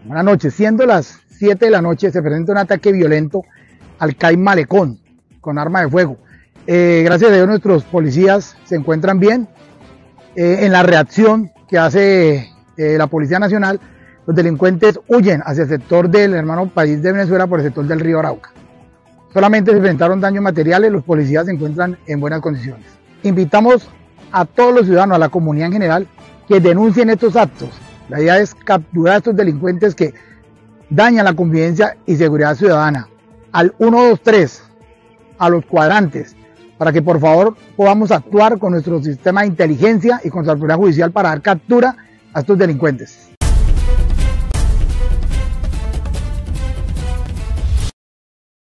Buenas noches. Siendo las 7 de la noche se presenta un ataque violento al CAI Malecón con arma de fuego. Gracias a Dios nuestros policías se encuentran bien. En la reacción que hace la Policía Nacional, los delincuentes huyen hacia el sector del hermano país de Venezuela por el sector del río Arauca. Solamente se presentaron daños materiales, los policías se encuentran en buenas condiciones. Invitamos a todos los ciudadanos, a la comunidad en general, que denuncien estos actos. La idea es capturar a estos delincuentes que dañan la convivencia y seguridad ciudadana. Al 123, a los cuadrantes, para que por favor podamos actuar con nuestro sistema de inteligencia y con nuestra autoridad judicial para dar captura a estos delincuentes.